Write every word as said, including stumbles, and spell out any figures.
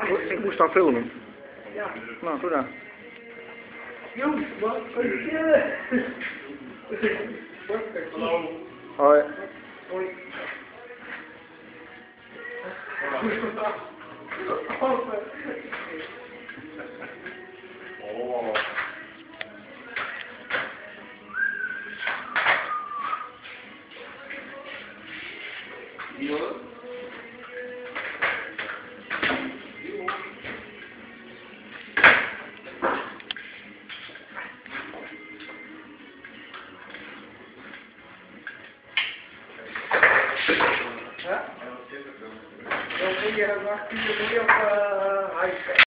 Ik moest dan filmen. Ja. Nou, doe dan. Jongens, wat een keer. Hallo. Hoi. Hoi. Oh. Hier. Ja? Dan moet je wachten, je moet je op huis.